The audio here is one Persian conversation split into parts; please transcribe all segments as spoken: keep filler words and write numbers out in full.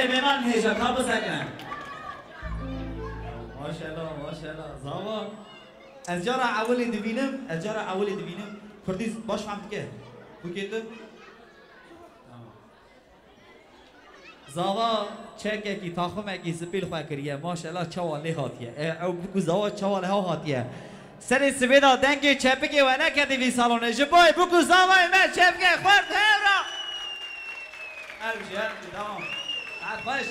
هلی بینان هیجا کابو سکنن ماشاءالله ماشاءالله زاوا از جارا اولی دبینم از جارا اولی دبینم کردیز باش فهمت که بکیتم زاوا چکه کی تاخم کی سپیل خواه کریه ماشاءالله چوال لی هاتیه او بکو زاوا چوال ها هاتیه سری سویدا دنگی چپکی و نکدی وی سالونه جبای بکو زاوای من چپکی خورد هیرا هربشی هربشی تمام عد باش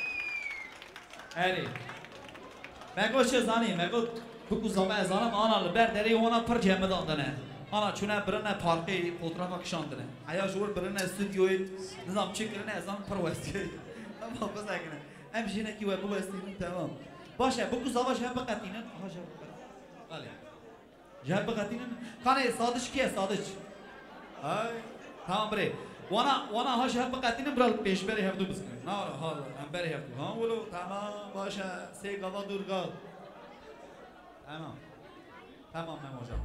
هری مگو چه زانی مگو بکو زاوای زانم آنا لبر داری اونا پر جمع داندنه آنا چونه برنه پارکی فوتوگراف کشاندنه ایا جور برنه استودیوی نظام چی کرنه از آن پر وستی اما بس اگه امشی نکی و بو وستی تمام باشه بکو زاواش هم بقتینن هاش بله جهت بقتینن کانه سادش کیه سادش ای تمام بره وانا وانا هاش هم بقتینن برال پیش بره هفتو بسکنه نه حال هم بره هفتو ها ولو تمام باشه سه گاوا دورگا تمام تمام نموشم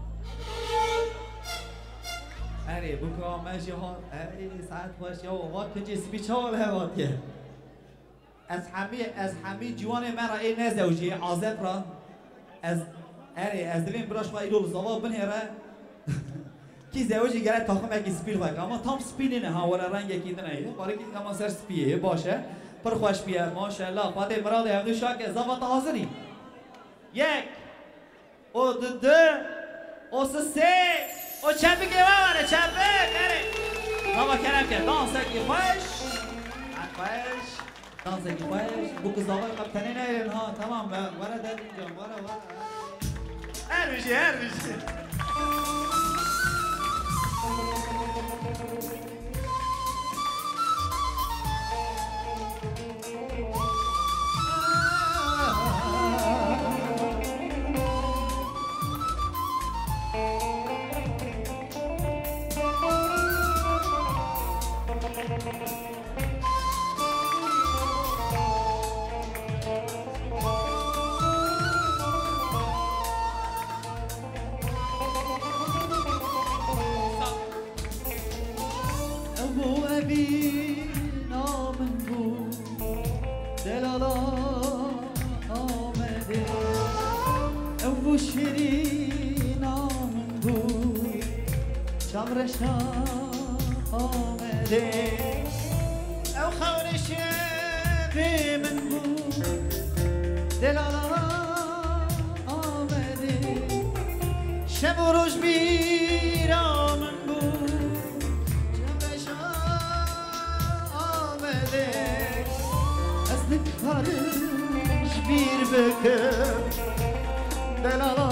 اره بکا ماشی ها اره ساعت باش یا وقت که جسمی چال هوات که از همه از همه جوان مرا ای نزوجی عازب را از اره از دوین براش با ایدول زوا بنهره کی زوجی گره تاخم اگه سپیل باید اما تام سپیلی نه ها ولا رنگ یکی نه ایه باره که اما سر سپیه باشه پر خوش بیه ماشاءالله فاده مراد هفته شاک زوا تازنی یک او دو دو او سه او چپی که باره چپی کره زوا کرم که دانسه کی خوش خوش دانسه کی خوش بوک زوا قبطنی نه ها تمام وره داد اینجا وره وره هر میشه هر میشه او خور شبی من بود دلالا آمده شب و روز بیرا من بود شبش آمده از دکارش بیر بکر دلالا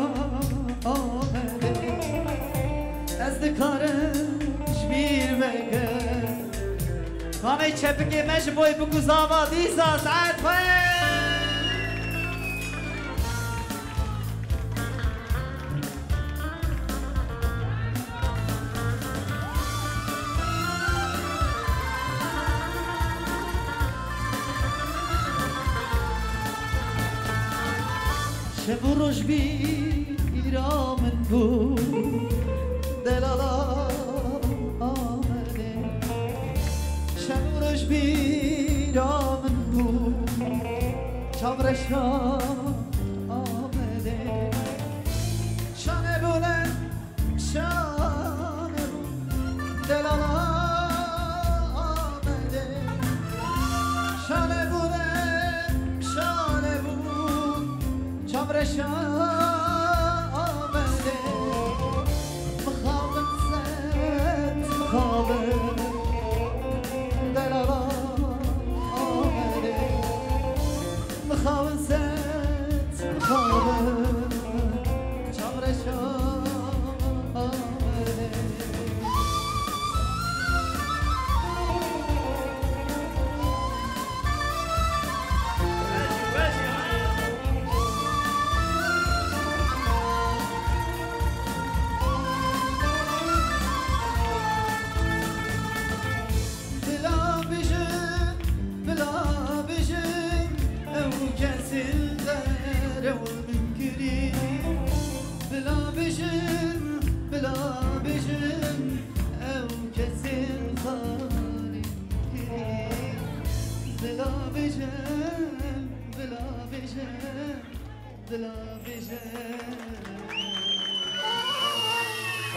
آمده از دکارش بیر بکر کامه چپکی مش بوی بکو زاوا دیزا ساعت خواه شب و روش بیرا من بود دلالا آمده شب و روش بیرا من بود چاورش آمده شانه بلند شانه بود دلالا آمده شانه بلند شانه بود چاورش آمده مخابن زد مخابن دلالا آمده مخابن زد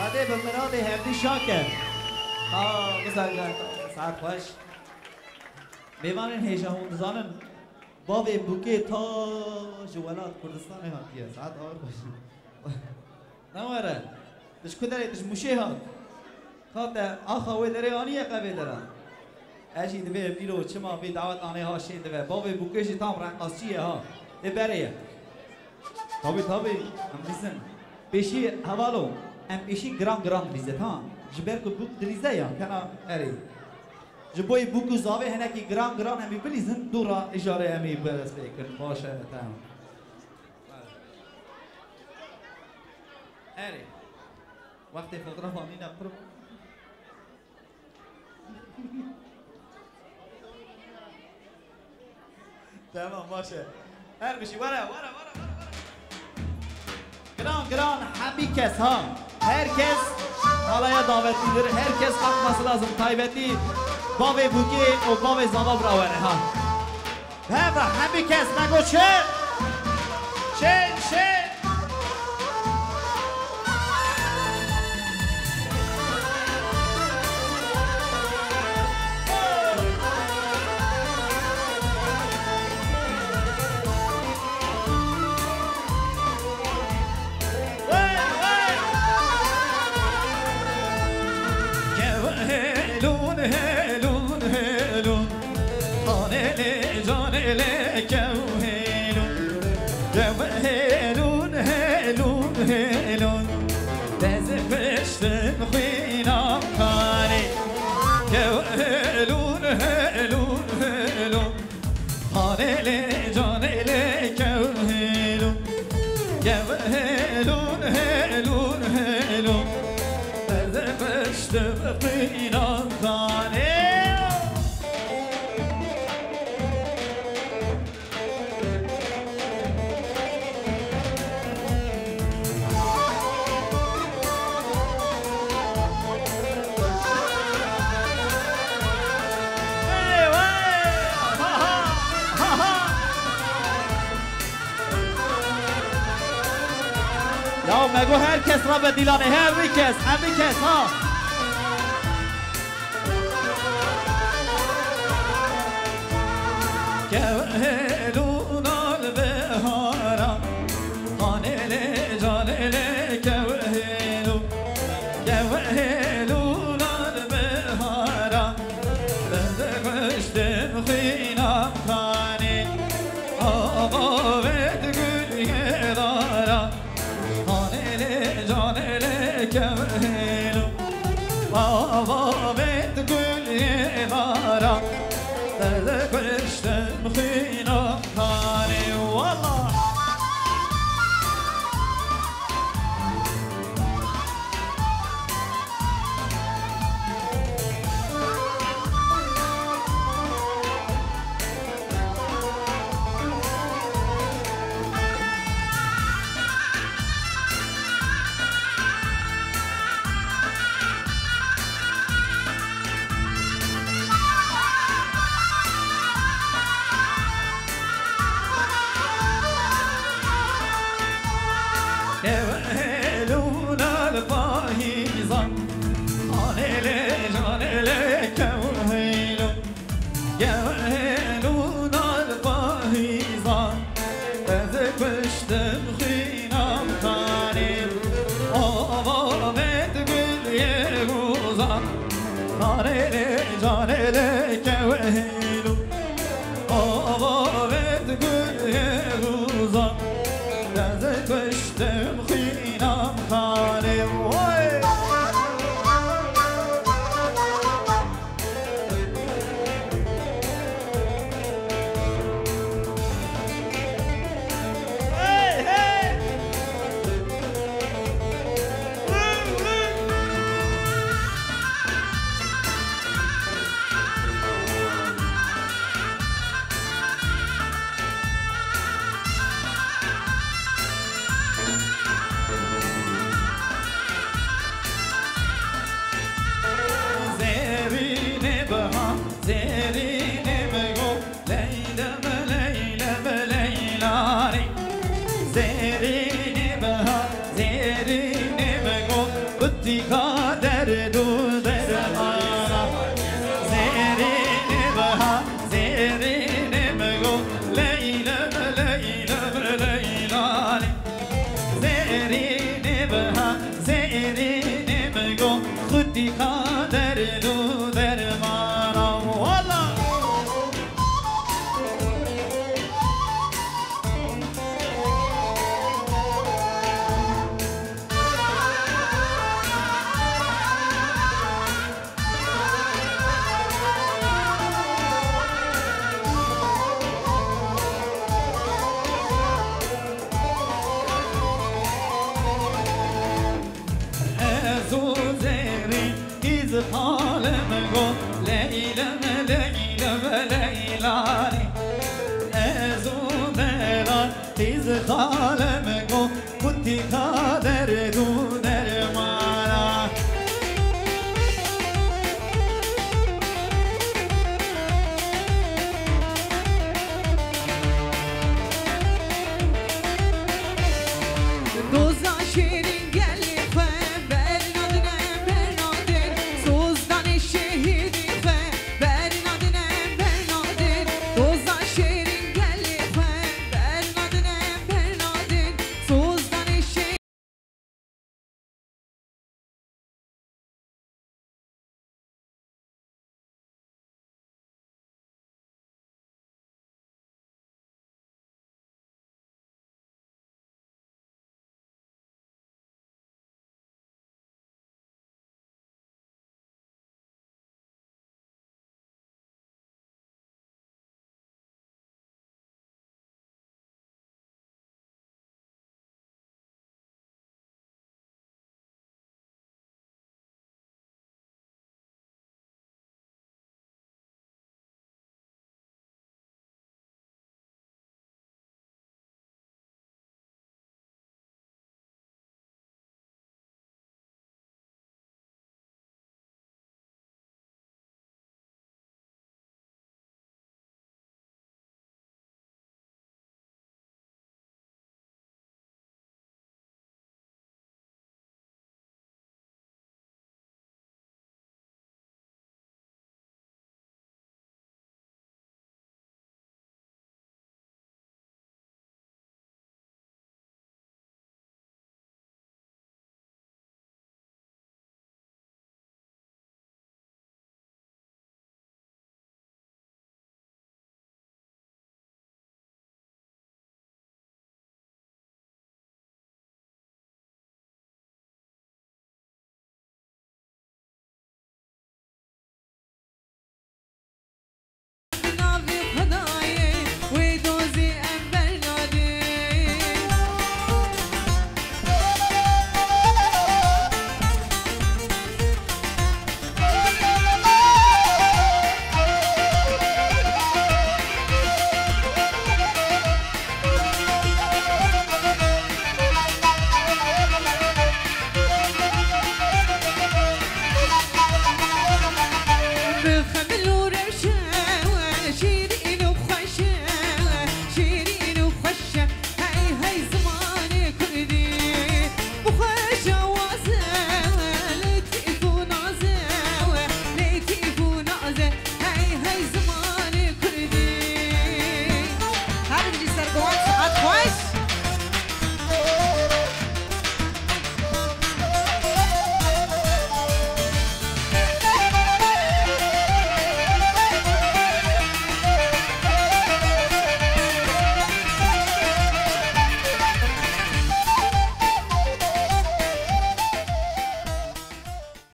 هذا بمرادي هردي شاكر ها بزرگ ساعت خوش میوانین هیچه هم دزانن بابی بوکه تا جوالات کردستان هاتیه ساعت آور خوش نواره دش کدره دش موشه هات خاطر آخا وی داره آنیه قوی داره اجی دوی بیرو چما بی دعوت آنه ها شید دوی بابی بوکهشی تام رنقاس چیه ها ده بره تابی تابی هم بیزن پیشی حوالو هم پیشی گرام گرام بیزه تا جبر کو بوک دریزه یا کنا اری جبوی بوکو زاوه هنه کی گرام گرام همی بلیزن دورا اجاره همی برس بیکن باشه تام اری وقتی فوتوگراف آنی نپرو تمام باشه هر بشی ورا ورا ورا ورا گران گران همه کس ها هر کس حالا یا دعوتی داره هر کس حق مسئله لازم تایبتی بابی بوکی و بابی زانا براوره ها همه همه کس نگو چه چه چه هلون هلون هلون دز پشتم خوینم کاری هلون هلون هلون خانه جانه کو هلون هلون هلون هلون دز پشتم خوینم کاری یا مگو هر کس را به دیلانه هر بی کس همه کس ها که هلون البهارا خانه جانه که هلون که هلون البهارا بند کشتم خینم خانه آقا بد گل دارا كهلو بابا بيت كل عبارة تذكر اشتم خينا خالي والله هلون الفاهيزان خاني جاني كوهيلو هلون الفاهيزان تذكشتم خينام خاني آبا بتقول يغوزان خاني جاني كوهيلو آبا بتقول يغوزان تذكشتم خينام خاني وي زيرين بها زيرين بقو خدي قادر دو درمانا والله زوزيري إذ قال مقو ليلى ليلى ليلاني أزوزيري إذ قال مقو كنت قادر